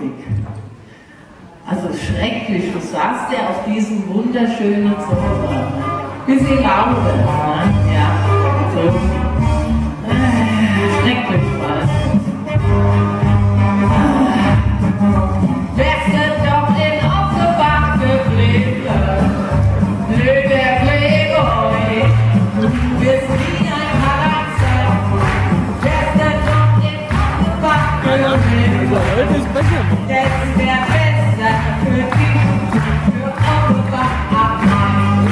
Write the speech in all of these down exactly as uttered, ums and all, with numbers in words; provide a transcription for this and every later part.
Also schrecklich, du saßt ja auf diesem wunderschönen Sofa. Bisschen laut, ne? Ja, so. Äh, schrecklich war es. Wärst du doch in Offenbach geblieben, blöder Playboy, du wirst nie ein Charakter. Wärst du doch in Offenbach geblieben, das wär besser für dich, für Offenbach am Main.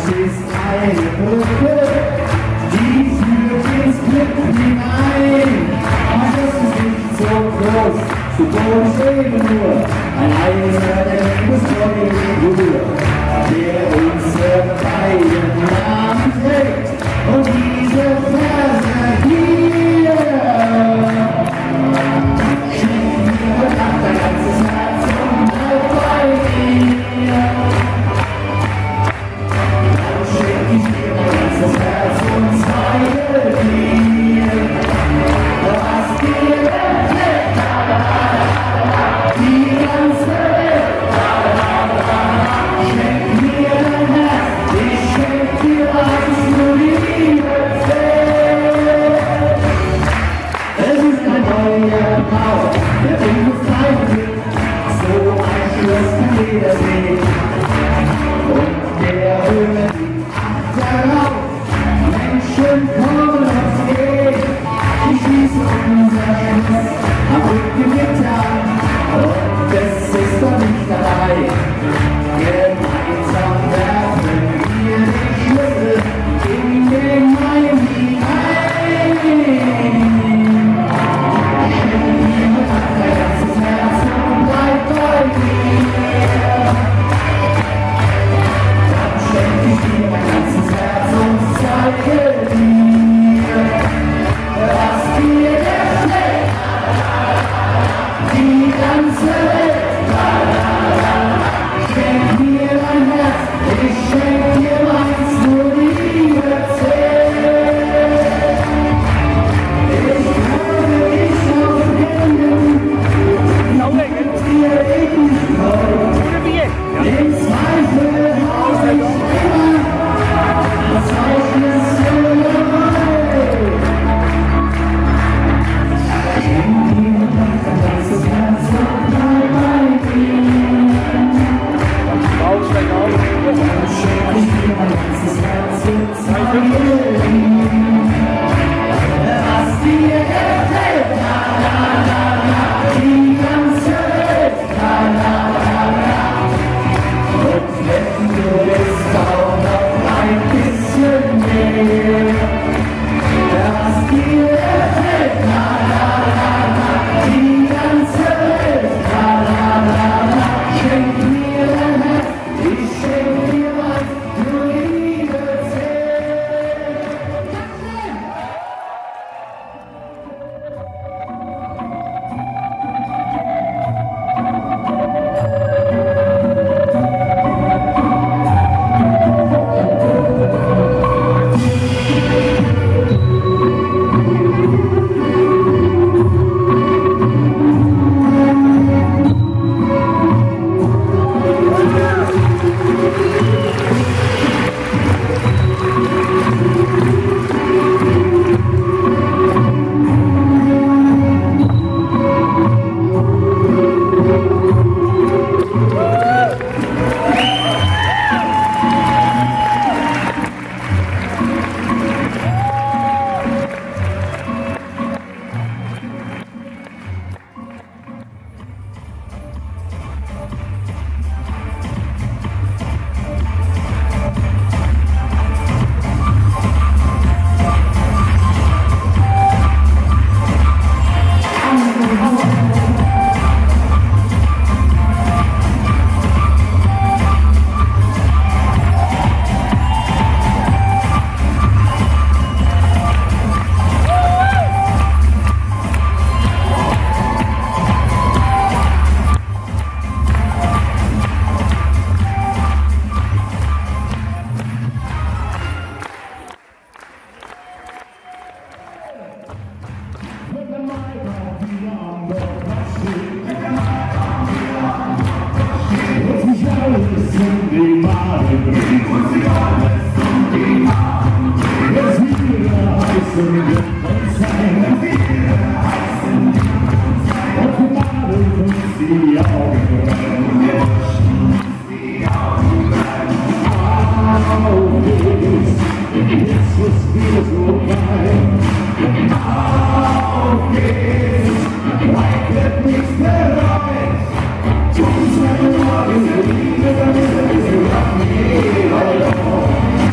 ist eine Brücke, die führt ins Glück hinein. Aber das ist nicht so groß, zu Boden steht nur ein Eiser, der muss vor die Figur, der unsere beiden Namen trägt. Und diese Verse hier schenkt mir heute Nacht dein ganzes Herz und bleib bei mir. Dann schenk ich dir mein ganzes Herz und zeige dir, was dir gefällt. Die ganze Welt. Schenk mir dein Herz, ich schenk dir alles, nur die Liebe zählt. Es ist ein neuer Bau, der bringt uns keinen Glück, so ein Schloss kann jeder sehen. Und der Höhe liegt darauf, Menschen kommen und gehen. Ich schließe unser Schloss am Rücken getan, und es ist doch nicht dabei. Gemeinsam werfen wir den Schlüssel in den Main hinein. Schenk mir heute dein ganzes Herz und bleib bei mir. Dann schenk ich dir mein ganzes Herz und zeige dir, was dir gefällt. Die ganze Welt. Schenk mir dein Herz, ich schenk dir meins, nur die Liebe zählt. Ich habe dich auf Händen, mit dir ewig treu. Den Zweifel hab ich immer, das Zeichen ist dabei. Schenk mir dein ganzes Herz und bleib bei mir. Schenk ich dir mein ganzes Herz und zeige dir, was dir gefällt. La, la, la, la, die ganze Welt. La, la, la, la. Und wenn du bist auch noch ein bisschen mehr, was dir gefällt. La, la, la, la, die ganze Welt. La, la, la, la. Schenk mir dein Herz, ich schenk dir meins, nur die Liebe zählt. Thank you.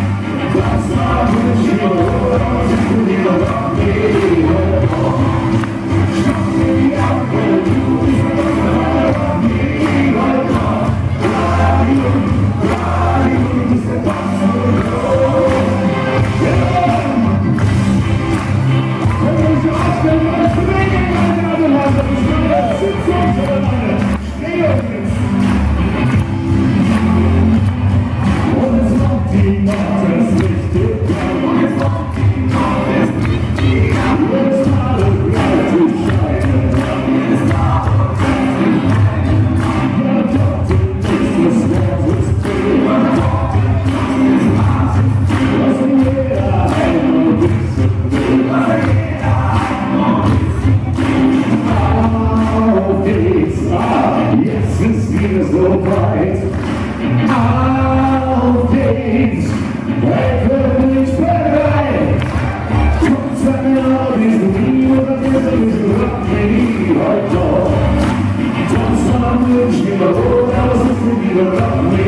Dafür bin ich bereit. Komm, sag mir noch, wie du nie oder wie du rock me heute. Sonst haben wir nicht mehr, aber es ist nicht wieder rock me.